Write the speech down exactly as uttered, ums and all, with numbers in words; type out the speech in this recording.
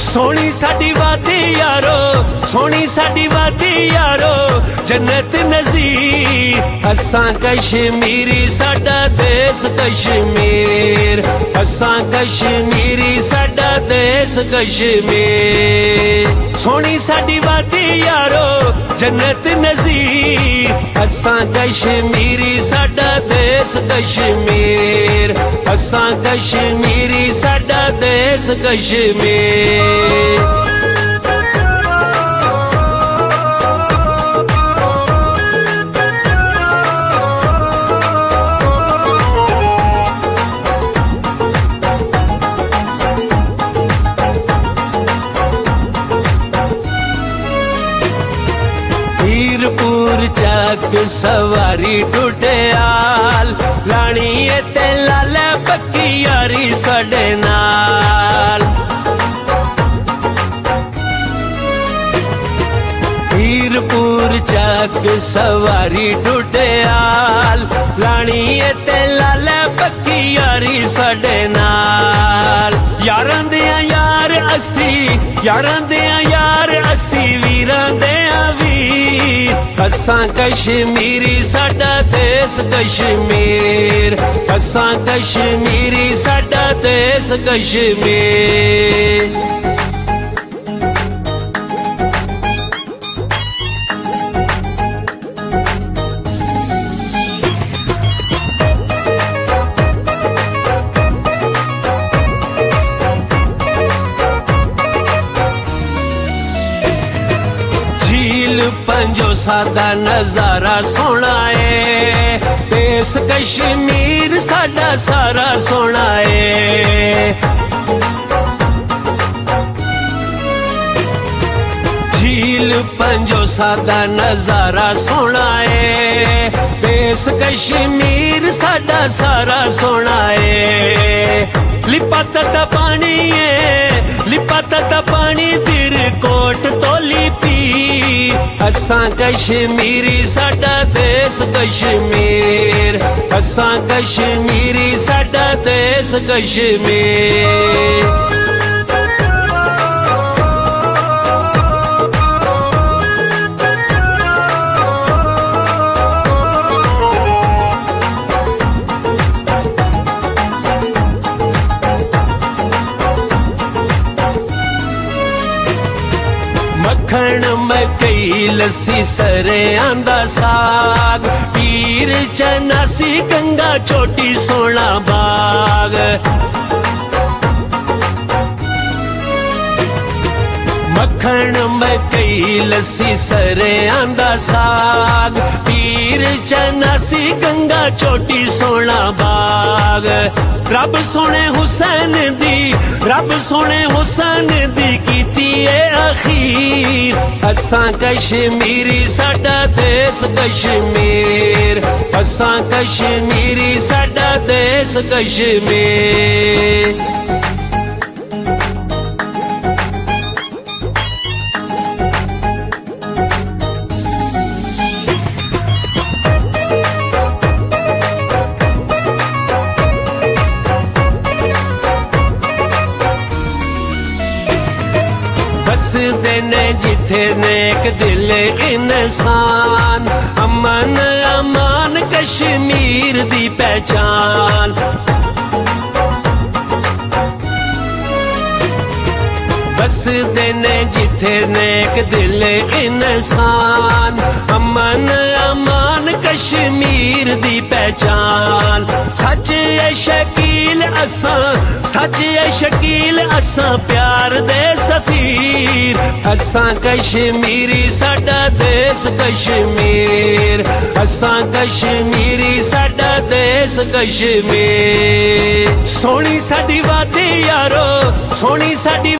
सोनी साडी वादी यारो, सोनी साडी वादी यारो, जन्नत नज़ीर। असां कश्मीरी साडा देश कश्मीर, असां कश्मीरी साडा देश कश्मीर। सोनी साडी वादी यारो, जन्नत नज़ीर। असां कश्मीरी साडा देश कश्मीर, असां कश्मीरी साडा देश कश्मीर। हीरपुर चक सवारी टुटियाल, रानी ते लाले पक्की यारी साडे नाल। हीरपुर चक सवारी टुटियाल, रानी ते लाले पक्की यारी साडे नाल। यारां दे यार असी, यारां दे यार असी, वीरां दे वीर। असां कश्मीरी साडा देश कश्मीर, असां कश्मीरी साडा देश कश्मीर। पंजो सादा नजारा सोना है, देश कश्मीर साडा सारा सोना है। झील पंजो सादा नजारा सोना है, देश कश्मीर साडा सारा सोना है। लिपाता ता पानी है, लिपाता ता पानी तिर कोट तो लिपी। असां कश्मीरी साडा देश कश्मीर, असां कश्मीरी साडा देश कश्मीर। मक्खण मकई लस्सी सरे आंदा साग, पीर चनासी गंगा चोटी सोना बाग। मक्खण मकई लस्सी सरे आंदा साग, पीर चनासी गंगा चोटी सोना बाग। रब सोने हुसैन दी, रब सोने हुसैन दी कीती है अखीर। असां कश्मीरी साडा देश कश्मीर, असां कश्मीरी साडा देश कश्मीर। बस देने जिथे नेक दिल इंसान, अमन अमान कश्मीर दी पहचान। बस देने जिथे नेक दिल इंसान, अमन अमान कश्मीर दी पहचान। सच है शकील असां, सच है शकील असां प्यार दे सफीर। असां कश्मीरी साडा देश कश्मीर, असां कश्मीरी साडा देश कश्मीर। सोनी साडी वादी यारो, सोनी साडी